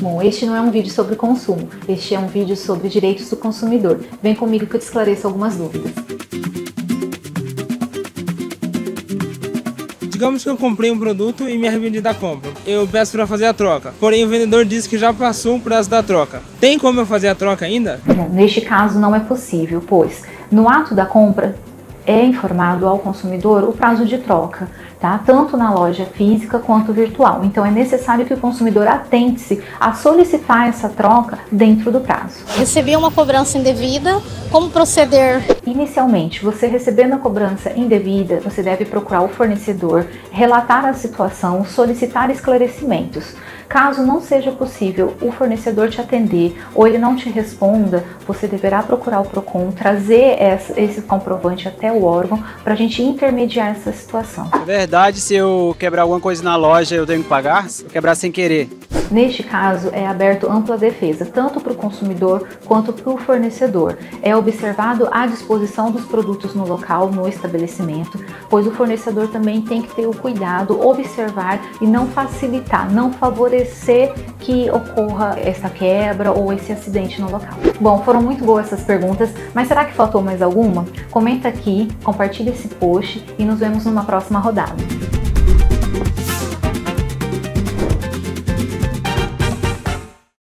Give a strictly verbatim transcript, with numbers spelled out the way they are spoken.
Bom, este não é um vídeo sobre consumo, este é um vídeo sobre direitos do consumidor. Vem comigo que eu te esclareço algumas dúvidas. Digamos que eu comprei um produto e me arrependi da compra. Eu peço para fazer a troca, porém o vendedor disse que já passou o prazo da troca. Tem como eu fazer a troca ainda? Bom, neste caso não é possível, pois no ato da compra é informado ao consumidor o prazo de troca, tá? Tanto na loja física quanto virtual. Então é necessário que o consumidor atente-se a solicitar essa troca dentro do prazo. Recebi uma cobrança indevida, como proceder? Inicialmente, você recebendo a cobrança indevida, você deve procurar o fornecedor, relatar a situação, solicitar esclarecimentos. Caso não seja possível o fornecedor te atender ou ele não te responda, você deverá procurar o PROCON, trazer esse comprovante até o órgão para a gente intermediar essa situação. É verdade, se eu quebrar alguma coisa na loja, eu tenho que pagar? Se eu quebrar sem querer? Neste caso, é aberto ampla defesa, tanto para o consumidor quanto para o fornecedor. É observado a disposição dos produtos no local, no estabelecimento, pois o fornecedor também tem que ter o cuidado, observar e não facilitar, não favorecer que ocorra essa quebra ou esse acidente no local. Bom, foram muito boas essas perguntas, mas será que faltou mais alguma? Comenta aqui, compartilha esse post e nos vemos numa próxima rodada.